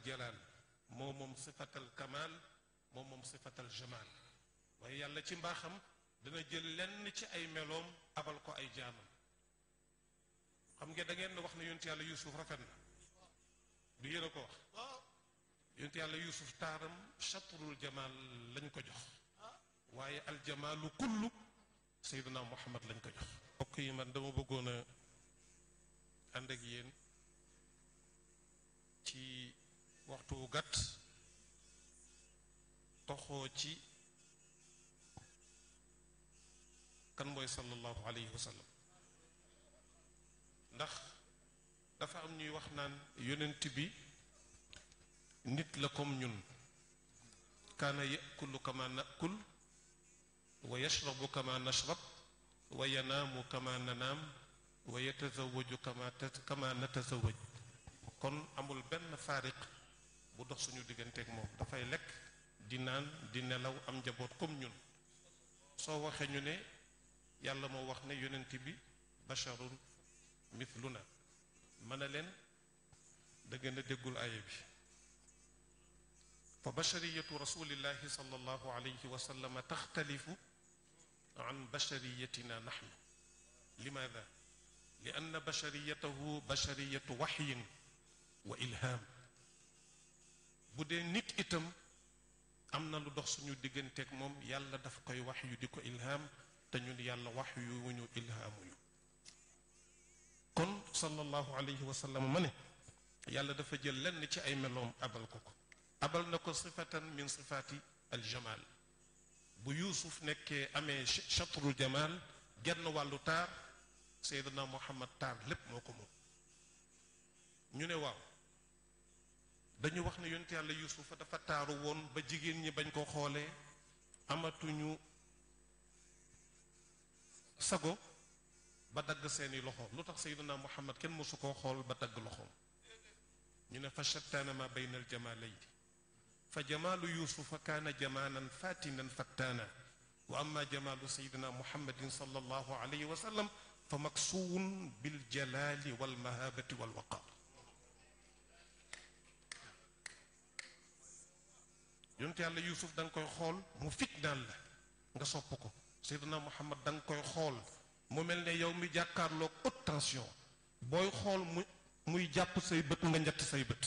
jalal moo moom sifatal kamal moo moom sifatal jamal waaye yàlla ci mbaaxam dana jël lenn ci ay meloom abal ko ay jaamam xam nga da ngeen wax ne yonent yàlla Yuusuf rafet na du yéen a ko wax yonent yàlla Yuusuf taaram chatrul jamal lañ ko jox waaye aljamaalu kullu Seydina Muhammad lañ ko jox mbokk yi man dama bëggoon a ànd ak yéen ci waxtu wu gàtt toxoo ci kan mooy sallallahu alayhi wa sallam ndax dafa am ñuy wax naan yonent bi nit la comme ñun kaana yakulu kama nakul wa yashrabu kama nashrab wa yanaamu kama nanaam wa yatazawaju kama natazawaj kon amul benn faariq bu dox suñu digganteeg moom dafay lekk di naan di nelaw am njaboot comme ñun soo waxee ñu ne yàlla moo wax ne yonent bi basharun mithluna mën a leen da ngeen a déggul aaya bi fa bashariyatu rasulillahi sallallahu alayhi wa sallam taxtalifu an bashariyatina nahnu limaada li anna bashariyatahu bashariyatu waxyin wa ilham bu dee nit itam am na lu dox suñu digganteeg moom yàlla dafa koy wax yu di ko ilham te ñun yàlla wax yu wuñu ilhaamuñu kon sallallahu alayhi wa sallam ma ne yàlla dafa jël lenn ci ay meloom abal ko ko abal na ko sifatan min sifaati aljamal bu yuusuf nekkee amee chatrul jamal genn wàllu taar seydina muhammad taar lépp moo ko moom ñu ne waaw dañu wax ne yonent yàlla yuusufa dafa taaru woon ba jigéen ñi bañ ko xoolee amatuñu sago ba dagg seeni loxo lu tax seydina muhammad kenn mosu koo xool ba dagg loxoom ñu ne fa shattaana ma bayna al jamalayni fa jamaalu yuusufa kaana jamaanan fatinan fattaana wa amma jamaalu seydina muhammadin sallallahu alayhi wa sallam fa maksuwun bil jalaali wal mahabati wal waqaar yonent yàlla yuusuf da nga koy xool mu fitnaan la nga sopp ko seydina muhammad da nga koy xool mu mel ne yow mi jàkkaarloog haute tension booy xool muy jàpp say bët nga njett say bët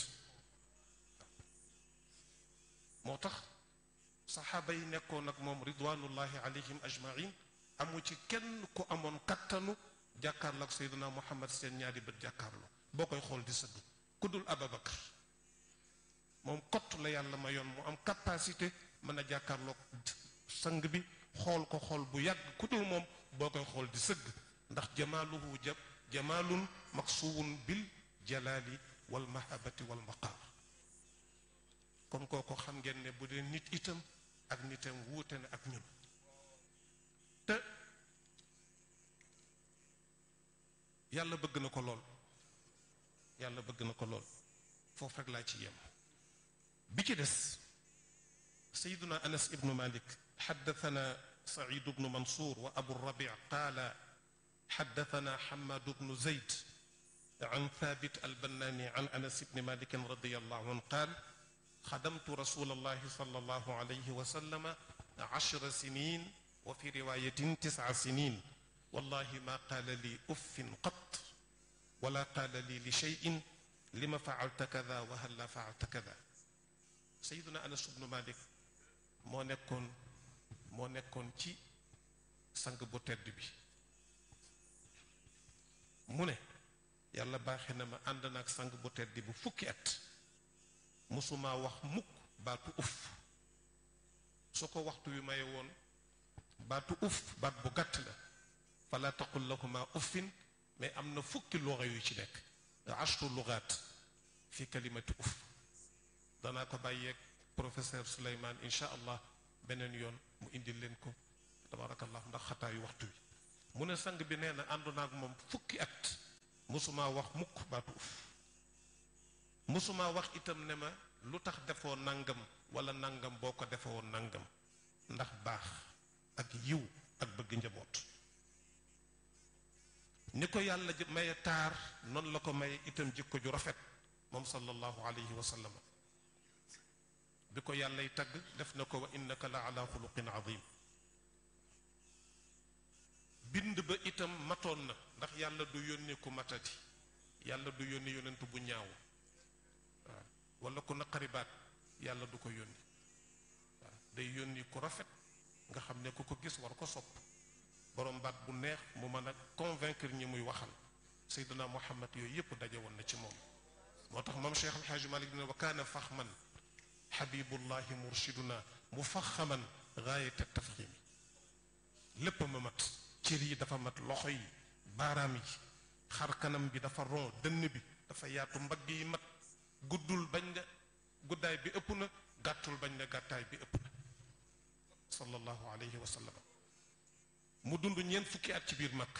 moo tax saxaaba yi nekkoon ak moom ridwanullahi alayhim ajmain amu ci kenn ku amoon kattanu jàkkaarloog seydina muhammad seen ñaari bët jàkkaarloo boo koy xool di sëgg ku dul ababakar moom kott la yàlla mayoon mu am capacité mën a jàkkaarloog sang bi xool ko xool bu yàgg ku dul moom boo koy xool di sëgg ndax jamaaluhu jamaalun maksuwun bil jalaali wal mahabati wal maqaar kon kooko xam ngeen ne bu dee nit itam ak nitam wuute na ak ñun te yàlla bëgg na ko lool yàlla bëgg na ko lool foofu rek laa ci yem bi ci des sayyiduna anas ibnu malik حدثنا سعيد بن منصور وأبو الربيع قال حدثنا حماد بن زيد عن ثابت البناني عن أنس بن مالك رضي الله عنه قال خدمت رسول الله صلى الله عليه وسلم 10 سنين وفي رواية 9 سنين والله ما قال لي أف قط ولا قال لي لشيء لما فعلت كذا وهلا فعلت كذا سيدنا أنس بن مالك moo nekkoon ci sang bu tedd bi mu ne yàlla baaxe na ma ànd naag sang bu tedd bu fukki at musuma wax mukk baatu uf su ko waxtu wi maye woon baatu uf baat bu gàtt la fala taqul lahuma uffin mais am na fukki luga yu ci nekk 10 lugaat fi kalimati uf danaa ko bàyyeeg professeur Souleymane incha allah beneen yoon mu indil leen ko tabarakallah ndax xataayu waxtu wi mu ne sang bi nee na àndu naag moom fukki at musuma wax mukk baatu uf musuma wax itam ne ma lu tax defoo nangam wala nangam boo ko defewoon nangam ndax baax ak yiw ak bëgg njaboot ni ko yàlla maye taar noonu la ko maye itam jikko ju rafet moom sallallahu alayhi wa sallam bi ko yàllay tagg def na ko wa innaka la ala xuluqin azim bind ba itam matoon na ndax yàlla du yónni ku matati yàlla du yónni yonent bu ñaaw waaw wala ku naqari baat yàlla du ko yónni waaw day yónni ku rafet nga xam ne ku ko gis war ko sopp borom baat bu neex mu mën a convaincre ñi muy waxal Seydina Muhammad yooyu yëpp daje woon na ci moom moo tax moom Cheikh Alxaaji Malik dina wa kaana faxman xabibullahi murshiduna mufaxaman gaayata tafximi lépp ma mat cër yi dafa mat loxo yi baaraam yi xar kanam bi dafa ron dënn bi dafa yaatu mbagg yi mat guddul bañ ne guddaay bi ëpp na gàttul bañ ne gàttaay bi ëpp na sallallahu alayhi wa sallam mu dund ñeent fukki at ci biir Makka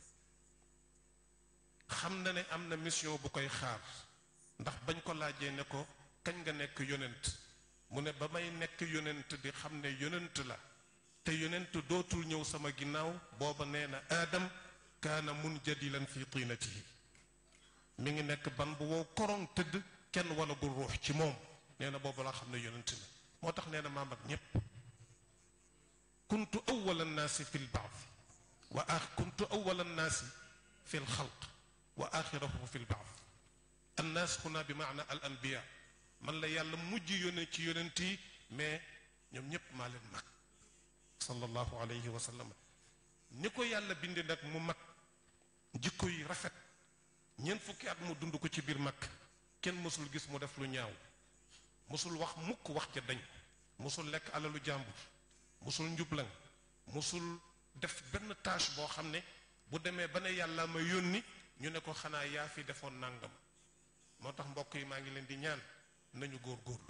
xam na ne am na mission bu koy xaar ndax bañ ko laajee ne ko kañ nga nekk yonent mu ne ba may nekk yonent di xam ne yonent la te yonent dootul ñëw sama ginnaaw booba nee na aadam kaana munjadilan fi tinatihi mi ngi nekk ban bu wow korong tëdd kenn wala gu ruux ci moom nee na booba laa xam ne yonent la moo tax nee na maa mag ñépp kuntu awwala annaasi fi lbaad kuntu awwala annaasi fi lxalq wa axirahum fi lbaad annaas huna bi maana al anbiya man la yàlla mujj yónne ci yonent yi mais ñoom ñépp maa leen mag sallallahu alayhi wa sallam ni ko yàlla binde nag mu mag jikko yi rafet ñeent fukki at mu dund ko ci biir mag kenn mësul gis mu def lu ñaaw mësul wax mukk wax ca dañ mësul lekk alalu jàmbur mësul njublang mësul def benn tâche boo xam ne bu demee ba ne yàlla ma yónni ñu ne ko xanaa yaa fi defoon nàngam moo tax mbokk yi maa ngi leen di ñaan nañu góorgóorlu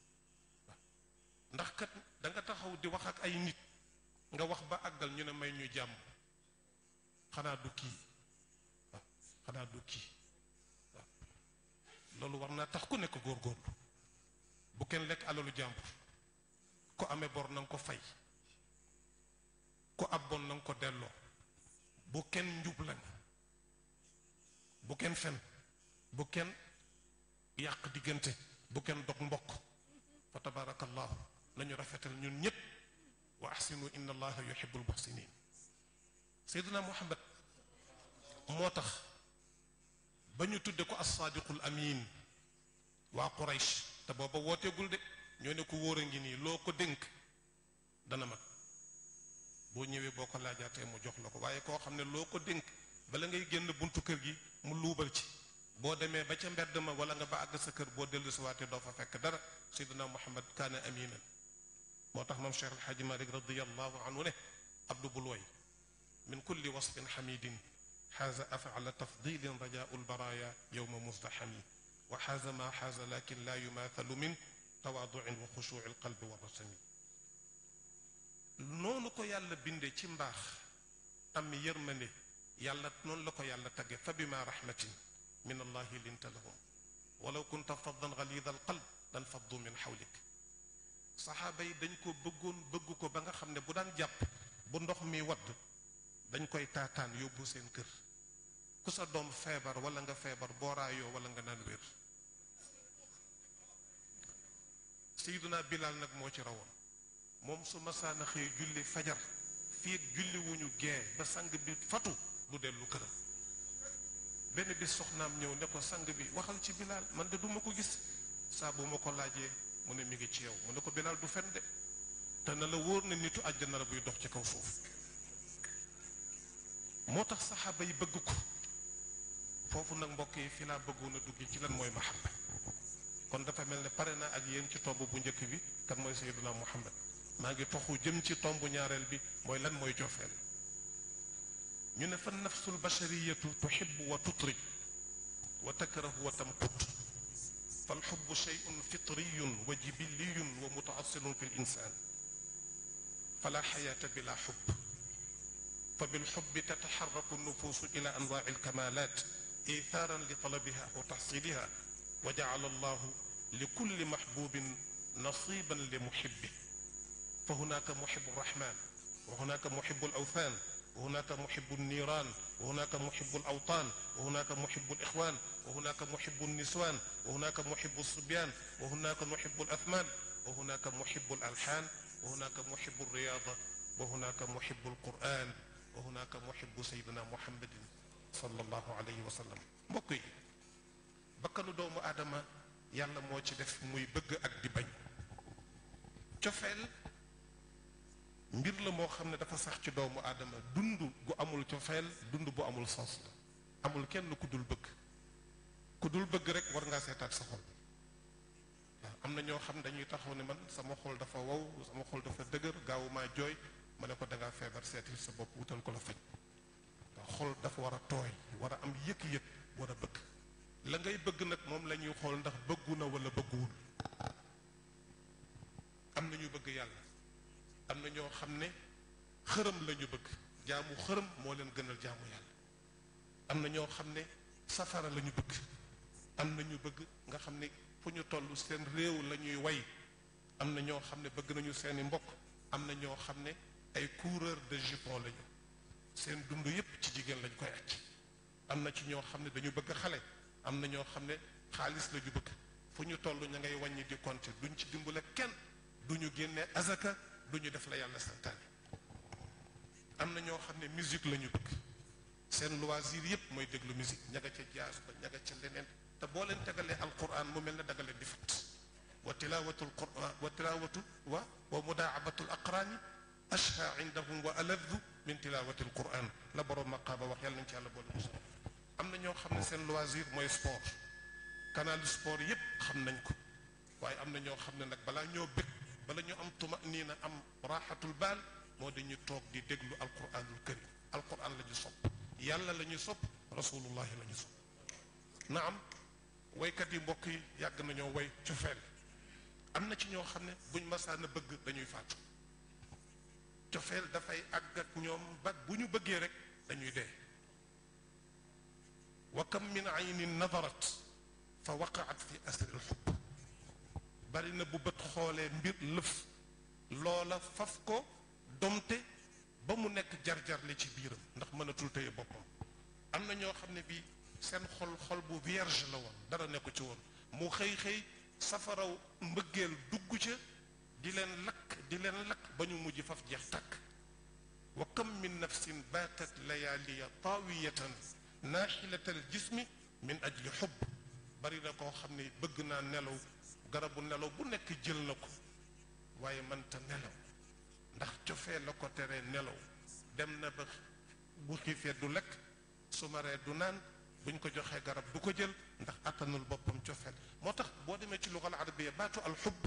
ndax kat da nga taxaw di wax ak ay nit nga wax ba àggal ñu ne may ñu jàmm xanaa du kii waaw xanaa du kii waaw loolu war naa tax ku nekk góorgóorlu bu kenn lekk alalu jàmbur ko amee bor na nga ko fay ko ab bon na nga ko delloo bu kenn njublañ bu kenn fen bu kenn yàq diggante bu kenn dog mbokk fa tabarakallahu nañu rafetal ñun ñépp wa ahsinu inna allaha yuhibbul muhsinin seyduna muhammad moo tax ba ñu tudde ko as-saadiqul amin waa Quraysh te booba wooteegul de ñoo ne ko wóor a ngi nii loo ko dénk dana mat boo ñëwee boo ko laajaatee mu jox la ko waaye koo xam ne loo ko dénk bala ngay génn buntu kër gi mu luubal ci boo demee ba ca mbedd ma wala nga ba àgg sa kër boo dellu si waatee doo fa fekk dara seydina muhammad kaana aminan moo tax moom cheikh alxaaji malik radiallahu anhu ne abdu bulway min kulli wasfin xamidin xaaza afala tafdilin rajaau lbaraya yowma muzdaxami wa xaaza ma xaaza lakin la yumaathalu min tawaaduin wa xushuui alqalbi wa rasami noonu ko yàlla binde ci mbaax am yërmande yàlla noonu la ko yàlla tagge fa bima rahmatin min allahi linta lahum walaw kunta faddan galida alqalb lan faddu min xawlik saxaaba yi dañ ko bëggoon bëgg ko ba nga xam ne bu daan jàpp bu ndox mi wadd dañ koy taataan yóbbu seen kër ku sa doom feebar wala nga feebar booraayoo wala nga naan wér Seydina Bilal nag moo ci rawoon moom su masaana xëy julli fajar fii ak julli wuñu gee ba sang bi fatu du dellu këram benn bis soxnaam ñëw ne ko sang bi waxal ci Bilal man de duma ko gis saa bu ma ko laajee mu ne mi ngi ci yow mu ne ko Bilal du fen de te na la wóor na nitu àjjana la buy dox ci kaw suuf moo tax saxaaba yi bëgg ko foofu nag mbokk yi fi laa bëggoon a dugg ci lan mooy mahabba kon dafa mel ne pare naa ak yéen ci tomb bu njëkk bi kan mooy sayyiduna Muhammad maa ngi toxu jëm ci tomb ñaareel bi mooy lan mooy cofeel ñu ne fa nafsul bashariyatu tuhibbu wa tutrij wa takrahu wa tamqut fal hubbu shay'un fitriyun wa jibilliyun wa mutaassilun fi l-insan fala xayaata bila xubb fa bilxubbi tataxarraku nufuusu ila anwaaci alkamalat ithaaran li talabiha wa taxsiliha wa jacala allahu li kulli maxbubin nasiban li muxibbi fa hunaka muxibu alrahman wa hunaka muxibu alawthan wa hunaka muxibu alniran wa hunaka muxibu alawtan wa hunaka muxibu alixwan wa hunaka muxibu alniswan wa hunaka muxibu alsibyan wa hunaka muxibu alathman وهناك محب الألحان وهناك محب الرياضة وهناك محب القرآن وهناك محب سيدنا محمد صلى الله عليه وسلم. mbokk yi bakkanu doomu aadama yàlla moo ci def muy bëgg ak di bañ. cofeel mbir la moo xam ne dafa sax ci doomu aadama. dund gu amul cofeel dund bu amul sens la. amul kenn ku dul bëgg. ku dul bëgg rek war ngaa seetaat sa xol. waaw am na ñoo xam dañuy taxaw ne man sama xol dafa wow sama xol dafa dëgër gaawumaa jooy ma ne ko dangaa feebar seeti sa bopp wutal ko la faj. waaw xol dafa war a tooy war a am yëg-yëg war a bëgg. la ngay bëgg nag moom la ñuy xool ndax bëggu na wala bëgguwul. am na ñu bëgg yàlla am na ñoo xam ne xërëm la ñu bëgg jaamu xërëm moo leen gënal jaamu yàlla. am na ñoo xam ne safara la ñu bëgg. am na ñu bëgg nga xam ne fu ñu toll seen réew la ñuy way. am na ñoo xam ne bëgg nañu seeni mbokk. am na ñoo xam ne ay coureur de jupon lañu seen dund yépp ci jigéen lañ koy acc. am na ci ñoo xam ne dañu bëgg xale. am na ñoo xam ne xaalis la ñu bëgg fu ñu toll ña ngay wàññi di compter duñ ci dimbale kenn duñu génne azaka duñu def la yàlla santaane. am na ñoo xam ne musique la ñu bëgg seen loisir yépp mooy déglu musique ña nga ca jazz ba ña nga ca leneen te boo leen tegalee alquran mu mel ne daga leen di fat wa tilawatul quran wa tilawatu wa mudaabatul aqraani ashha indahum wa aladdu min tilawati alquran la borom maqaaba wax yàlla nañ ci yàlla boole musul. am na ñoo xam ne seen loisir mooy sport canal sport yépp xam nañ ko waaye am na ñoo xam ne nag balaa ñoo bëgg bala ñu am tumaniina am raaxatul baal moo dañu toog di déglu alquranul karim. alquran la ñu sopp yàlla la ñu sopp rasulullahi la ñu sopp. naam waykat yi mbokk yi yàgg nañoo way cofeel. am na ci ñoo xam ne buñ masaana bëgg dañuy faatu. cofeel dafay àgg ak ñoom ba bu ñu bëggee rek dañuy dee. wa kam min aynin nadarat fa waqaat fi asri alxubb. bari na bu bët xoolee mbir lëf loola faf ko domte ba mu nekk jar-jar li ci biiram ndax mënatul tëye boppam. am na ñoo xam ne bii seen xol bu vierge la woon dara nekku ci woon mu xëy safaraw mbëggeel dugg ca di leen lakk ba ñu mujj faf jeex tàkk. wa kam min nafsin baatat layaaliya taawiyatan naaxilatal jismi min ajli xubb. bari na koo xam ne bëgg naa nelaw garabu nelaw bu nekk jël na ko waaye mënta nelaw ndax cofee la ko teree nelaw. dem na ba bu xiifee du lekk su maree du naan buñ ko joxee garab du ko jël ndax attanul boppam cofeel. moo tax boo demee ci lugal arabiya baatu alxubb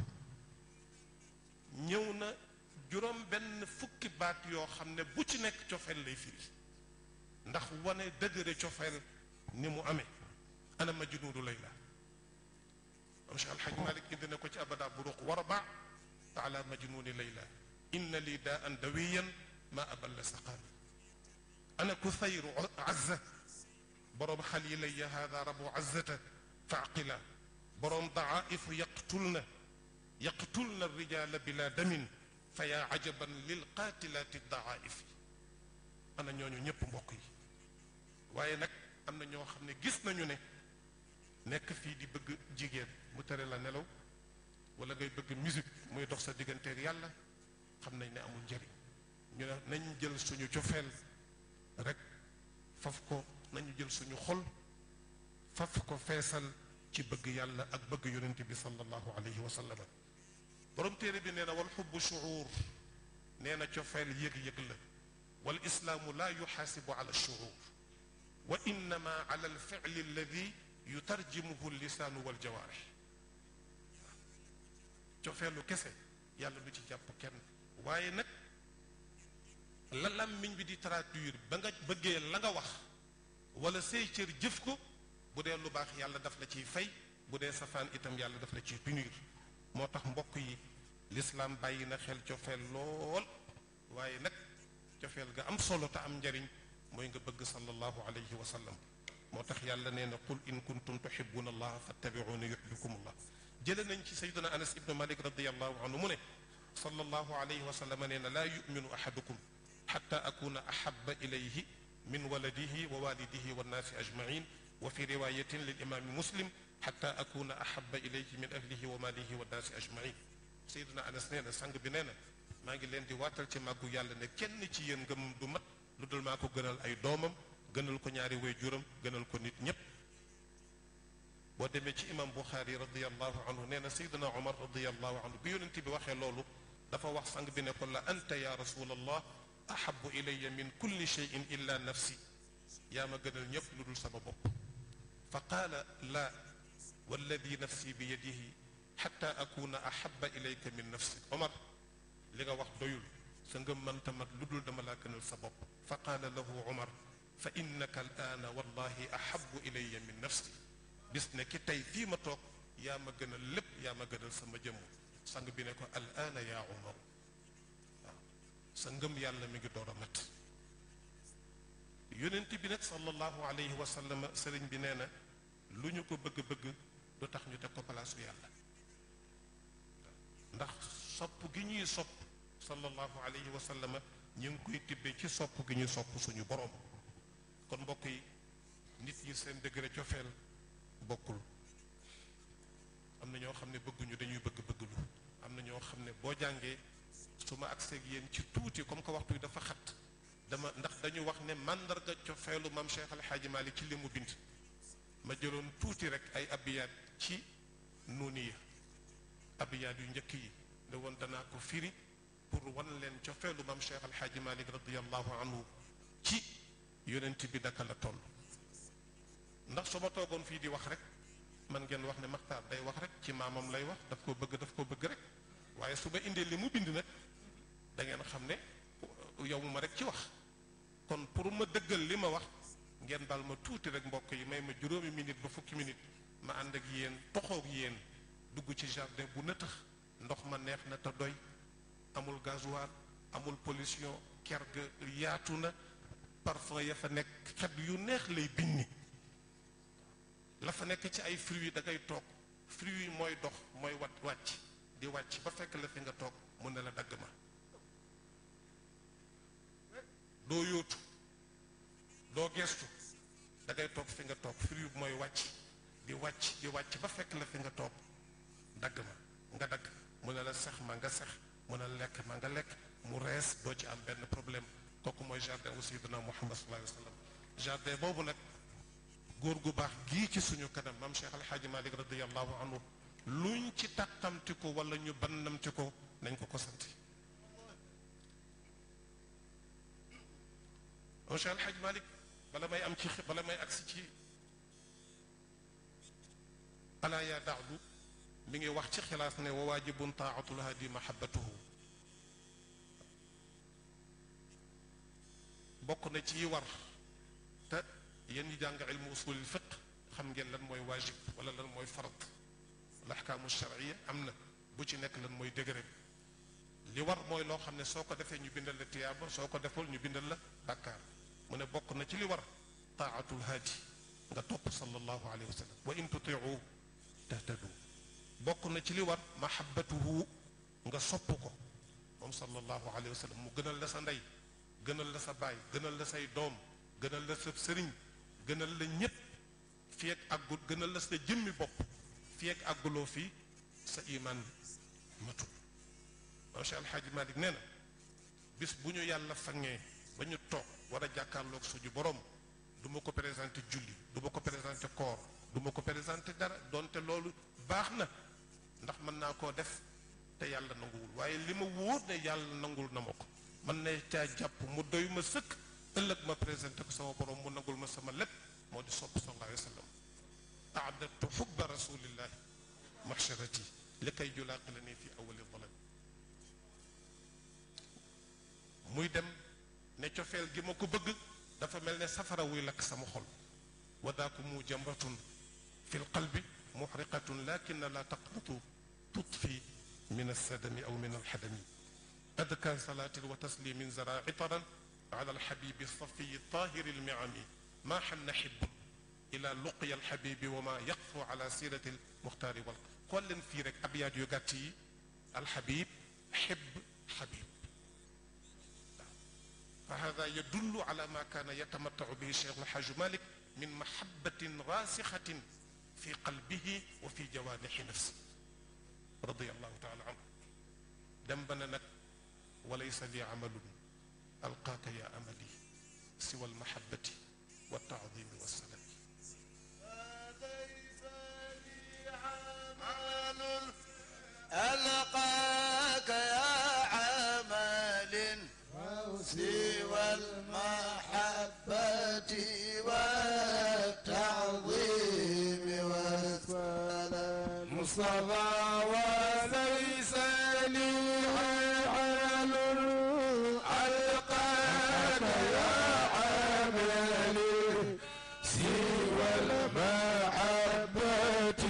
ñëw na juróom benn fukki baat yoo xam ne bu ci nekk cofeel lay firi ndax wane dëgëre cofeel ni mu amee. ana majnuunu layla Cheikh Alxaj Malik indi na ko ci abada buruq warba ala majnuuni layla inna li daan dawiyan ma aballa saqaami. ana kuthayru azza boroom xalilaya hada rabu azzata faaqila boroom daaifu yaqtulna rijala bila damin fa yaa ajaban lil qaatilaati daaifi. ana ñooñu ñëpp mbokk yi waaye nag am na ñoo xam ne gis nañu ne nekk fii di bëgg jigéen mu tere la nelaw wala ngay bëgg musique muy dox sa digganteeg yàlla xam nañ ne amul njëriñ. ñu ne nañ jël suñu cofeel rek faf ko nañu jël suñu xol faf ko feesal ci bëgg yàlla ak bëgg yonent bi sallallahu alayhi wa sallam. borom téere bi nee na wal xubbu shuur nee na cofeel yëg-yëg la. wal islaamu laa yuxaasibu ala shuur wa innama ala alficli alladi yutarjimuhu lisaanu wal jawaarix. cofeelu kese yàlla du ci jàpp kenn waaye nag la làmmiñ bi di traduire ba nga bëggee la nga wax wala say cër jëf ko bu dee lu baax yàlla daf la ciy fay bu dee safaan itam yàlla daf la ciy punir. moo tax mbokk yi lislaam bàyyi na xel cofeel lool waaye nag cofeel ga am solo te am njariñ mooy nga bëgg sallallahu alayhi wa sallam. moo tax yàlla nee na qul in kuntum tuhibbuna allaha fattabi'uni yuhibbukum allah. jële nañ ci sayyidina anas ibnu malik radiyallahu anhu mu ne sallallahu alayhi wa sallam nee na laa yuminu ahadukum xatta akuna ahaba ilayhi min waladihi wa walidihi wannaasi ajmain wa fi riwayatin lil imami muslim xatta akuna ahaba ilayhi min ahlihi wa malihi wannaasi ajmain. Seydina Anas nee na sang bi nee na maa ngi leen di waatal ci màggu yàlla ne kenn ci yéen ngëm du mat lu dul maa ko gënal ay doomam gënal ko ñaari way juram gënal ko nit ñépp boo demee ci imam Buxaari radiallahu anhu nee na Seydina Omar radiallahu anhu bi yonent bi waxee loolu dafa wax sang bi ne ko la anta ya rasulallah ahabu ilayya min kulli cheyin illa nafsi yaa ma gënal ñépp lu dul sama bopp fa qaala la walladi nafsi bi yadihi xatta akuna ahaba ilayka min nafsik Omar li nga wax doyul sa ngëm mënta mat lu dul dama laa gënal sa bopp fa qaala lahu Omar fa innaka al aana wallahi ahabu ilayya min nafsi bis ne ki tey fii ma toog yaa ma gënal lépp yaa ma gënal sama jëmm sang bi ne ko al aana yaa Omar waaw sa ngëm yàlla mi ngi door a mat yonent bi nag sallallahu alayhi wa sallam sëriñ bi nee na lu ñu ko bëgg-bëgg du tax ñu teg ko palaasu yàlla ndax sopp gi ñuy sopp sallallahu alayhi wa sallam ñu ngi koy tibbee ci sopp gi ñuy sopp suñu borom kon mbokk yi nit ñi seen degré cofeel bokkul am na ñoo xam ne bëgguñu dañuy bëgg-bëgglu am na ñoo xam ne boo jàngee su ma agsee ak yéen ci tuuti comme que waxtu yi dafa xat dama ndax dañu wax ne màndarga cofeelu maam Cheikh Al Hadji Malick ci li mu bind ma jëloon tuuti rek ay abiyaat ci nuuniya abiyaat yu njëkk yi ne woon danaa ko firi pour wan leen cofeelu maam Cheikh Al Hadji Malick radiyallahu anhu ci yonent bi daka la toll ndax su ma toogoon fii di wax rek man ngeen wax ne Maxtaar day wax rek ci maamam lay wax daf ko bëgg rek waaye su ma indee li mu bind nag da ngeen xam ne yow ma rek ci wax kon pour ma dëggal li ma wax ngeen baal ma tuuti rek mbokk yi may ma juróomi minute ba fukki minute ma ànd ak yéen toxoog yéen dugg ci jardin bu nëtëx ndox ma neex na te doy amul gasoil amul pollution ker ga yaatu na parfum ya fa nekk xet yu neex lay binni la fa nekk ci ay fruits da ngay toog fruits yi mooy dox mooy wàcc di wàcc ba fekk la fi nga toog mu ne la dagg ma doo yóotu doo gestu da ngay toog fi nga toog fruit mooy wàcc di wàcc ba fekk la fi nga toog dagg ma nga dagg mu ne la sex ma nga sex mu ne la lekk ma nga lekk mu rees doo ci am benn problème kooku mooy jardin wu Sayyidina Muhammad sallallahu alayhi wa sallam jardin boobu nag góor gu baax gii ci suñu kanam maam Cheikh Al Hadji Malick radiyallahu anhu luñ ci tàqamti ko wala ñu bannamti ko nañ ko sant maam Cheikh Al Hadji Malick bala may agsi ci alaa yaa daadu mi ngi wax ci xilaas ne wa waajibun taatul hadi mahabbatuhu bokk na ci war te yéen ñi jàng ilmu usulil fiq xam ngeen lan mooy waajib wala lan mooy fard al ahkaamu shar'iyya am na bu ci nekk lan mooy degré bi li war mooy loo xam ne soo ko defee ñu bindal la tiyaaba soo ko deful ñu bindal la bàkkaar mu ne bokk na ci li war taatul haadi nga topp sallallahu alayhi wa sallam wa in tutiu tahtadu bokk na ci li war mahabbatuhu nga sopp ko moom sallallahu alayhi wa sallam mu gënal la sa ndey gënal la sa baay gënal la say doom gënal la sa sëriñ gënal la ñépp fii ak àggul gënal la sa jëmmi bopp fii ak àgguloo fii sa iman matul maam Cheikh Al Hadji Malick nee na bis bu ñu yàlla fangee ba ñu toog war a jàkkaarloog suñu borom du ma ko présenté julli du ma ko présenté koor du ma ko présenté dara donte loolu baax na ndax mën naa koo def te yàlla nanguwul waaye li ma wóor ne yàlla nangul na ma ko mën na caa jàpp mu doy ma sëkk ëllëg ma présenté ko sama borom mu nangul ma sama lépp moo di sopp sallallahu alayhi wa sallam aadatu xubba rasulillahi mahsharati li kay julaaqilani fi awali dalam muy dem ne cofeel gi ma ko bëgg dafa mel ne safara wuy lakk sama xol wa daaku mu jamratun fi lqalbi muxriqatun lakin la taqnatu tutfi min alsadami aw min alxadami adka salaatin wa taslimin zara itaran ala alxabibi safiyi tahiri almiami ma xanna xibun ila luqiya alxabibi wa ma yaqfu ala sirati almuxtaari wal xool leen fii rek abyaat yu gàtt yi alxabib xib xabib fa hada yadullu ala ma kaana yatamattacu bihi cheikh alxaaju malik min mahabbatin raasixatin fi qalbihi wa fi jawaanixi nafsi radiyallahu taala anhu dem ba ne nag walaysa li amalun alqaaka ya amali siwa almahabati waltaadimi wassalami ألقاك يا عمل سوى المحبة والتعظيم والسلام مصطفى وليس لي عمل ألقاك يا عمل سوى المحبة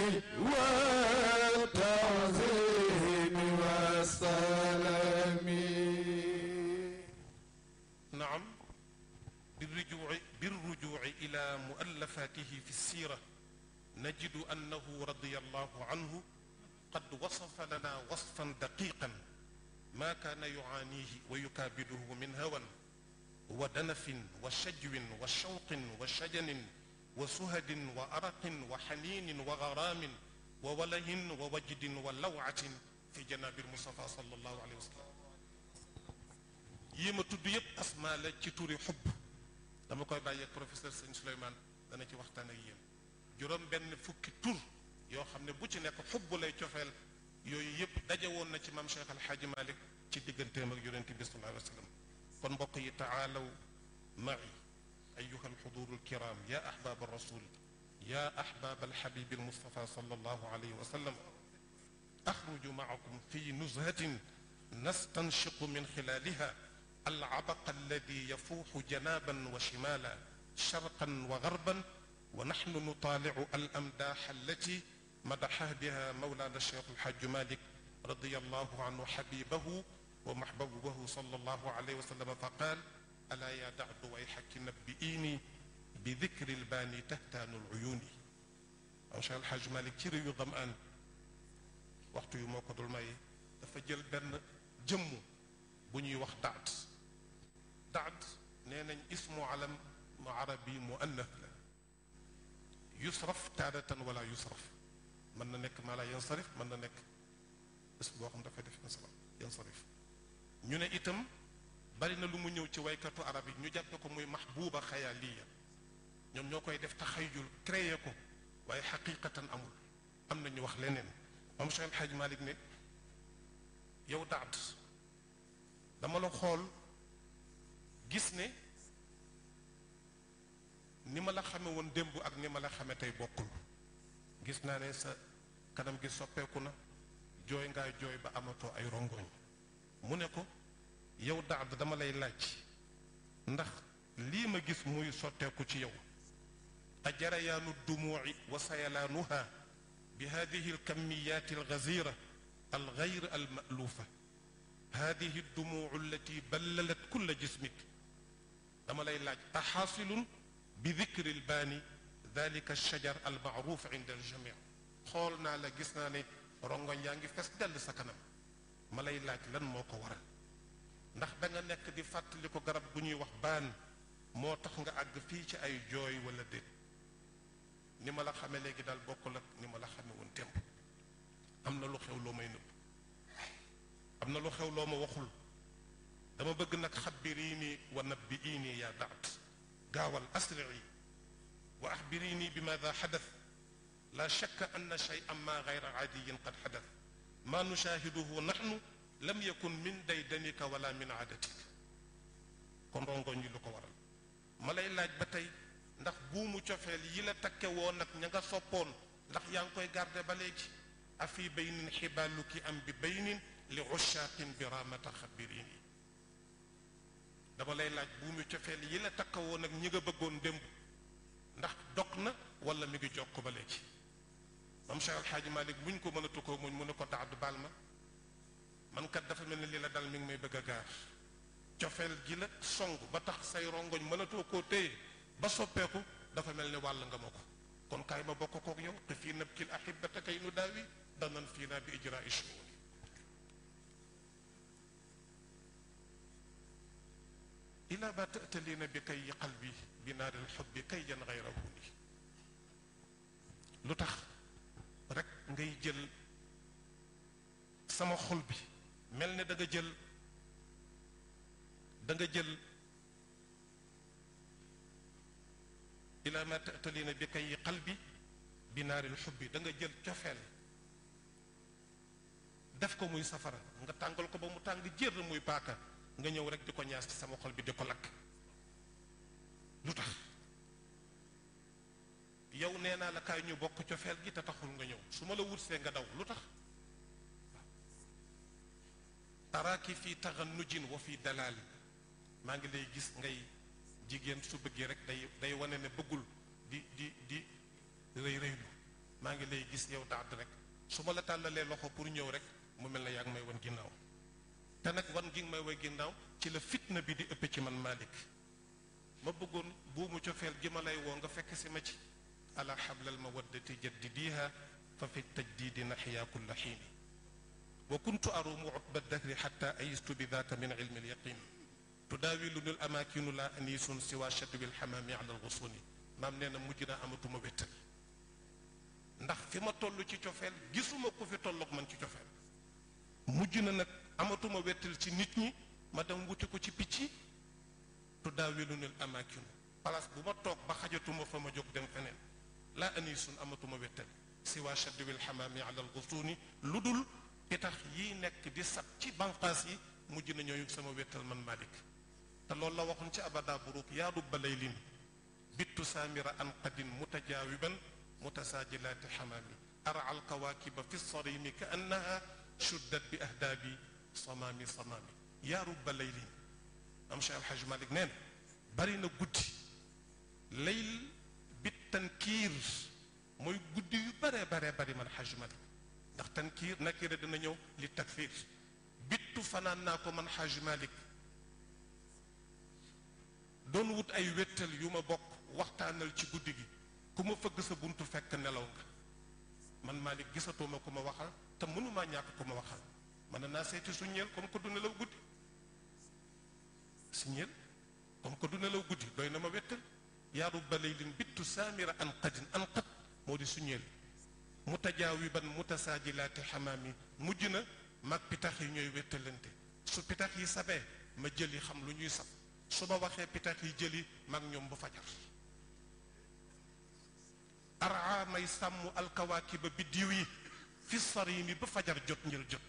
والتعظيم والسلام. نعم بالرجوع إلى مؤلفاته في السيرة نجد أنه رضي الله عنه قد وصف لنا وصفا دقيقا ما كان يعانيه ويكابده من هوى ودنف وشجو وشوق وشجن وسهد وأرق وحنين وغرام ووله ووجد ولوعة في جناب المصطفى صلى الله عليه وسلم. yéema tudd yépp asmaa la ci turi xubb dama koy bàyyi ak professeur Sëñ Souleymane dana ci waxtaan ak yéen juróom benn fukki tur yoo xam ne bu ci nekk xubb lay cofeel yooyu yépp daje woon na ci maam Cheikh Al Hadji Malick ci digganteem ak yonent bi sallallahu alayhi wa sallam. kon mbokk yi taalaw ma'i ayuha alxuduru alkiram ya ahbab alrasul ya ahbab alxabib almustafa sallallahu alayhi wa sallam axruju maakum fi nuzhatin nastanshiqu min xilaliha العبق الذي يفوح جنابا وشمالا شرقا وغربا ونحن نطالع الأمداح التي مدح بها مولانا الشيخ الحاج مالك رضي الله عنه حبيبه ومحبوبه صلى الله عليه وسلم فقال ألا يا دعد ويحك نبئيني بذكر الباني تهتان العيون. الشيخ الحاج مالك ci réew yu Damaan waxtu yu moo ko dul may dafa jël benn jëmm bu ñuy wax daad nee nañ ismu alam mu arabi muannath la yusraf taadatan wala yusraf mën na nekk maa la yansarif mën na nekk is boo xam dafay def nasara yansarif ñu ne itam bari na lu mu ñëw ci waykatu arab yi ñu jàppe ko muy mahbuba xayaaliya ñoom ñoo koy def taxayul créé ko waaye xaqiqatan amul am na ñu wax leneen moom Cheikh El Hadj Malick ne yow daad dama la xool gis ne ni ma la xame woon démb ak ni ma la xame tey bokkul gis naa ne sa kanam gi soppeeku na jooy ngaa jooy ba amatoo ay rongoñ mu ne ko yow daad dama lay laaj ndax lii ma gis muy sotteeku ci yow ajarayaanu dumuuci wa sayalaanuha bi hadihi alkamiyat algazira algayr almalufa hadihi aldumuucu allati ballalat kulla jismik dama lay laaj taxaasilun bi dikri albaani dalika alshajar almaaruf inda aljamii xool naa la gis naa ne rongoñ yaa ngi fes dell sa kanam ma lay laaj lan moo ko waral ndax da nga nekk di fàttali ko garab gu ñuy wax baan moo tax nga àgg fii ci ay jooy wala déet ni ma la xame léegi daal bokkul ak ni ma la xame woon démb am na lu xew loo may nëbb am na lu xew loo ma waxul dama bëgg nag xabiriini wa nabbi'iini yaa daat gaawal asri'i wa axbiriini bi maada xadat la shakka anna shay'an ma gayra aadiyin qad xadat ma nushaahiduhu naxnu lam yakun min daydanika wala min aadatik kon rongoñ yi lu ko waral ma lay laaj ba tey ndax buumu cofeel yi la takke woon nag ña nga soppoon ndax yaa ngi koy garde ba léegi afi baynin xibaaluki am bi baynin li ushaaqin bi ramata xabirini dama lay laaj buumu cofeel yi la takke woon nag ñi nga bëggoon démb ndax dog na wala mi ngi jokk ba léegi mam Cheikh El Hadj Malick muñ ko mënatu ko muñ mu ne ko daadu baal ma man kat dafa mel ni li la dal mi ngi may bëgg a gaar cofeel gi la song ba tax say rongoñ mënatoo koo téye ba soppeeku dafa mel ni wàll nga ma ko kon kaay ma bokk kook yow te fii nabkil ahibata kay nu daawi danan fii naa bi ijraai shuuni ila ba ta'talina bi kay qalbi bi naaril xubbi kay jan gayrahu ni lu tax rek ngay jël sama xol bi mel ne da nga jël ila ma ta'talina bi kay qalbi bi naaril xubbi da nga jël cofeel def ko muy safara nga tàngal ko ba mu tàng jër muy paaka nga ñëw rek di ko ñaas ci sama xol bi di ko lakk lu tax yow nee naa la kaay ñu bokk cofeel gi te taxul nga ñëw su ma la wutsee nga daw lu tax taraaki fii taxannujin wa fii dalaali maa ngi lay gis ngay jigéen su bëggee rek day wane ne bëggul di rëy rëylu maa ngi lay gis yow daat rek su ma la tàllalee loxo pour ñëw rek mu mel na yaa ngi may wan ginnaaw te nag wan gi may way ginnaaw ci la fitna bi di ëpp ci man Malick ma bëggoon buumu cofeel gi ma lay woo nga fekk si ma ci ala xablal mawaddati jaddidiha fa fi tajdidi naxiya kulla xiini wa kuntu arumu utba dahri xatta ayistu bi daaka min ilmi alyaqin tudaawiluni al amaakinu la anisun siwa shadwi alxamaami ala alxusuni maam nee na mujj naa amatuma wéttal ndax fi ma toll ci cofeel gisuma ku fi tolloog man ci cofeel mujj na nag amatuma wéttal ci nit ñi ma dem wuti ko ci picc yi tudaawiluni al amaakinu place bu ma toog ba xajatuma fa ma jóg dem feneen la anisun amatuma wéttal siwa shadwi alxamaami ala alxusuni lu dul pitax yi nekk di sab ci banqaas yi mujj na ñooyu sama wéttal man Malick te loolu la waxoon ci abada buruuk yaa rubba laylin bittu saamira an qadin mutajaawiban mutasaajilaati xamaami ara alkawaakiba fi sarimi ka annaha shuddat bi ahdaabi samaami samaami yaa rubba laylin am Cheikh Alhaj Malick nee na bari na guddi layl bit tankiir mooy guddi yu baree bari man Haj Malick ndax tankiir nakira dina ñëw li takfiir bittu fanaan naa ko man Haj Malick doon wut ay wéttal yu ma bokk waxtaanal ci guddi gi ku ma fëgg sa buntu fekk nelaw nga man Malick gisatuma ku ma waxal te mënumaa ñàkk ku ma waxal mën naa seeti suñeel comme que du nelaw guddi suñeel comme que du nelaw guddi doy na ma wéttal yaa rubba laylin bittu saamira an qadin an qad moo di suñeel mutajaawiban mutasaajilaati xamaami mujj na mag pitax yi ñooy wéttalante su pitax yi sabee ma jëli xam lu ñuy sab su ma waxee pitax yi jëli mag ñoom bu fajar araa may sàmm alkawaakiba biddiw yi fi sarimi ba fajar jot njël jot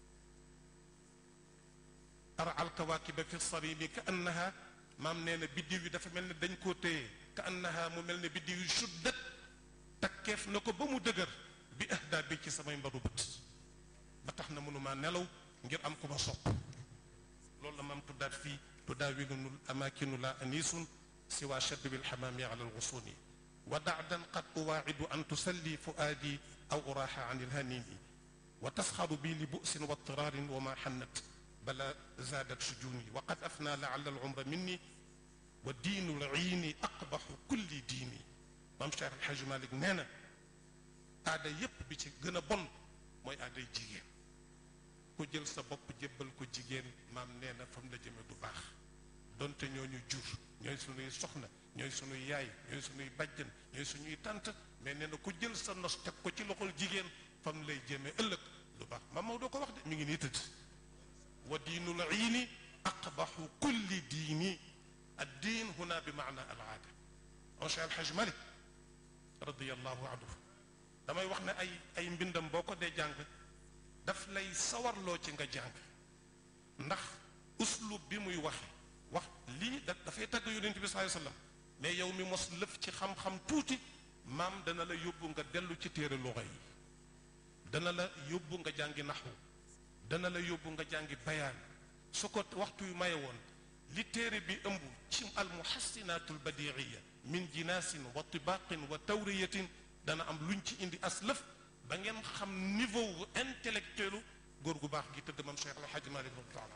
ara alkawaakiba fi sarimi ka annaha maam nee na biddiw yi dafa mel ne dañ koo téye ka annaha mu mel ne biddiw yi suddat takkeef na ko ba mu dëgër bi ahdaa bi ci samay mbaru bët ba tax na mënumaa nelaw ngir am ko ma sopp loolu la maam tuddaat fii tudaawilunul amaakinu la anisun siwa shadwi alxamaami ala alxusuni wa daadan qad uwaacidu an tusalli fuaadi aw uraaxa an ilhanini wa tasxaru bi li bu'sin wa tiraarin wa ma xannat bala zaadat sujuni wa qad afna laala alumra minni wa diinu liini aqbaxu kulli diini maam Cheikh El Hadj Malick nee na aada yépp bi ci gën a bon mooy aaday jigéen ku jël sa bopp jébbal ko jigéen maam nee na fam la jëme du baax donte ñooñu jur ñooy suñuy soxna ñooy suñuy yaay ñooy suñuy bàjjan ñooy suñuy tànt mais nee na ku jël sa nos teg ko ci loxol jigéen fam lay jëme ëllëg du baax maam Maodo ko wax de mi ngi nii tëdd wa diinul iini aqbaxu kulli diini ad diin huna bi maana al aada on Cheikh El Hadj Malick radiyallahu anhu damay wax ne ay mbindam boo ko dee jàng daf lay sawarloo ci nga jàng ndax uslub bi muy wax lii dafay tagg yonent bi sallallahu alayhi wasallam mais yow mi mos lëf ci xam-xam tuuti maam dana la yóbbu nga dellu ci téere luxa yi dana la yóbbu nga jàngi naxwu dana la yóbbu nga jàngi bayaan su ko waxtu yu maye woon li téere bi ëmb ci al muhassinatul badiiya min jinaasin wa tibaqin wa tawriyatin dana am luñ ci indi aslëf ba ngeen xam niveau intellectuelu góor gu baax gi tëdd mam Cheikh El Hadj Malick taala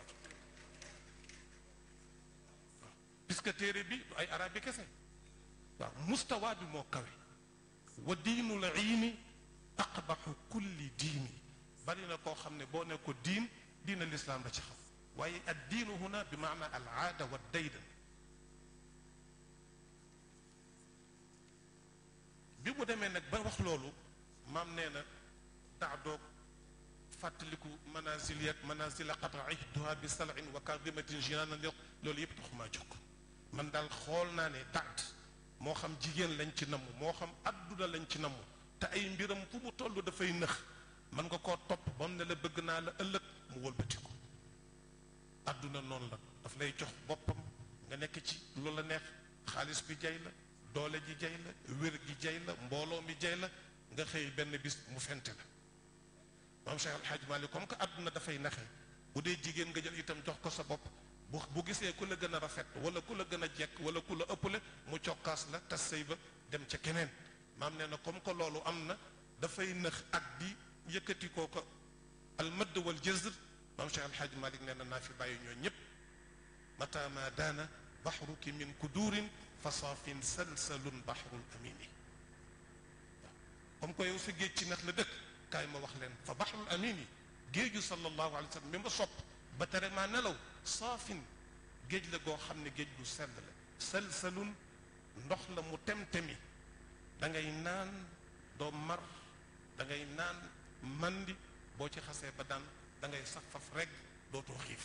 waaw puisque téere bi du ay arabi kese waaw mustawa bi moo kawe wa diinul iini aqbaxu kulli diini bari na koo xam ne boo ne ko diina lislaam la ci xam waaye ad diinu huna bi maana al aada wa daydan bi mu demee nag ba wax loolu maam nee na daa doog fàttaliku manazil yak manazila qata'ihtuha bi sal'in wa kadimatin jinaanan loolu yëpp taxumaa jóg man daal xool naa ne taat moo xam jigéen lañ ci namm moo xam adduna lañ ci namm te ay mbiram fu mu toll dafay nëx man nga koo topp ba mu ne la bëgg naa la ëllëg mu wëlbatiku adduna noonu la daf lay jox boppam nga nekk ci lu la neex xaalis bi jay la doole ji jay la wér gi jay la mbooloo mi jay la nga xëy benn bis mu fente la moom Cheikh Al Hadj Malick comme que àdduna dafay naxe bu dee jigéen nga jël itam jox ko sa bopp bu gisee ku la gën a rafet wala ku la gën a jekk wala ku la ëppale mu cokkaas la tas sëy ba dem ca keneen maam nee na comme que loolu am na dafay nëx ak di yëkkati koo ko al madd wal jazr moom Cheikh Al Hadj Malick nee na naa fi bàyyi ñoo ñëpp mata ma daana baxruki min kudurin fa saafin salsalun baxrul amini comme que yow sa géej ci nax la dëkk kaay ma wax leen fa baxrul amini géeju sallallahu alayhi wa sallam mi ma sopp ba tere maa nelaw saafin géej la goo xam ne géej gu sell la salsalun ndox la mu tem-temi da ngay naan doo mar da ngay naan mandi boo ci xasee ba daan da ngay sax faf rek dootoo xiif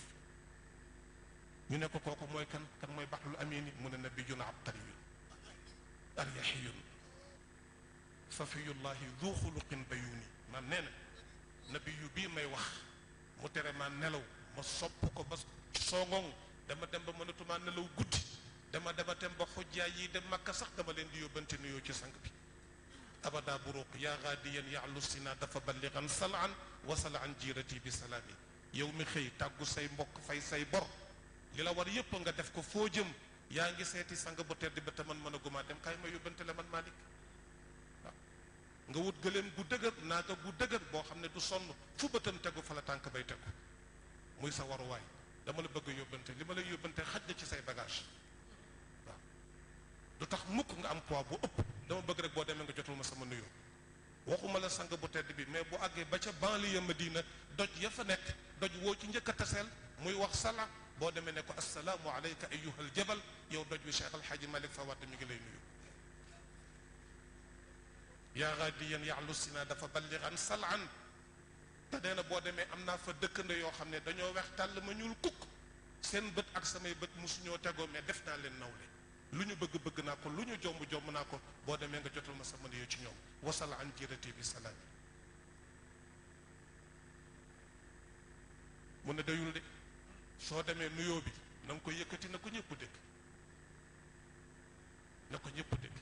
ñu ne ko kooku mooy kan mooy baxrul amini mu ne nabiyun abtariyun aryaxiyun safiyullahi du xuluqin bayuni maam nee na nabiyu bii may wax mu tere maa nelaw ma sopp ko ba songoŋ dama dem ba mënatumaa nelaw guddi dama dem ba xujjaay yi dem makka sax dama leen di yóbbante nuyoo ci sang bi abada buruq yaa gaadiyan yaalu sina dafa balligan salaan wasala an jiirati bi salaami yow mi xëy tàggu say mbokk fay say bor li la war yépp nga def ko foo jëm yaa ngi seeti sang bu tedd ba te man mën a gumaa dem kaay ma yóbbante la man Malick waaw nga wut gëléem gu dëgër naaga gu dëgër boo xam ne du sonn fu bëtam tegu fa la tànk bay tegu muy sa waruwaay dama la bëgg yóbbante li ma lay yóbbante xaj na ci say bagage waaw du tax mukk nga am poids bu ëpp dama bëgg rek boo demee nga jotul ma sama nuyoo waxuma la sang bu tedd bi mais bu àggee ba ca banlieue Madina doj ya fa nekk doj woo ci njëkk a taseel muy wax sala boo demee ne ko assalaamu alayka ayyuhal jabal yow doj wi Cheikh Al Hadji Malick Fawad mi ngi lay nuyu yaa gaadiyan yaalu sina dafa balligan salaan te nee na boo demee am naa fa dëkkande yoo xam ne dañoo weex tàll ma ñuul kukk seen bët ak samay bët mosuñoo tegoo mais def naa leen nawle lu ñu bëgg naa ko lu ñu jomb naa ko boo demee nga jotal ma sama nuyoo ci ñoom wasala an jirati bi salaam mu ne dayul de soo demee nuyoo bi na nga ko yëkkati na ko ñëpp dégg na ko ñëpp dégg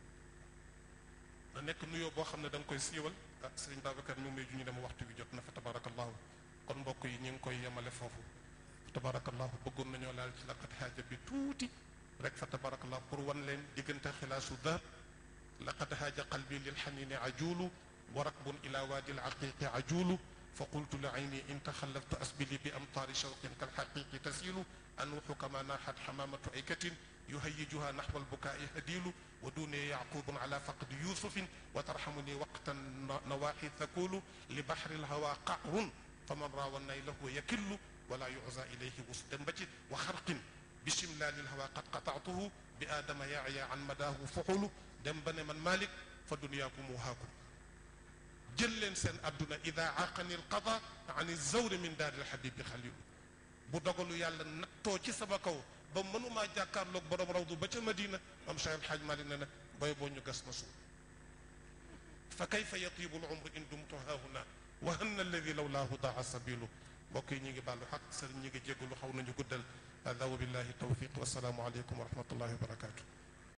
na nekk nuyoo boo xam ne da nga koy siiwal ah sëriñ Babacar ñu may ju ñu dem waxtu bi jot na fa tabarakallahu kon mbokk yi ñu ngi koy yemale foofu tabarakallahu bëggoon nañoo laal ci laqad xaaja bi tuuti rek fa tabarakallahu pour wan leen diggante xilaasu dahab laqad xaaja qalbi lil xanini ajulu wa rakbun ila waadi al aqiqi ajulu fa qultu li ayni in taxallaftu asbili bi amtaari shawqin kal xaqiqi tasilu anuuxu kama naaxat xamaamatu aykatin yuhayijuha naxwa albukaai hadilu wa duni yacqubun ala faqdi yusufin wa tarxamuni waqtan nawaaxi thakulu li baxri lhawa qarun faman raawa naylahu yakillu wala yuza ilayhi wus dem ba ci wa xarqin bi shimlaali lhawa qad qataatuhu bi aadama yaaya an madaahu fuxulu dem ba ne man Malick fa duniyaakum wuhaakum jël leen seen adduna ida aqani alqada an zawri min daari alxabibi xalilu bu dogalu yàlla nattoo ci sama kaw ba mënumaa jàkkaarloog borom rawdu ba ca Madina am Cheikh El Hadj Malick ne na boy boo ñu gas na suuf fa kayfa yatibu al umru in dumtu haahuna wa anna alladi lawlaahu daa sabilu mbokk yi ñu ngi bàllu xaq sëriñ ñi ngi jégalu xaw nañu guddal hada wa billahi tawfiq wa salaamu aleykum wa rahmatullahi wa barakatuh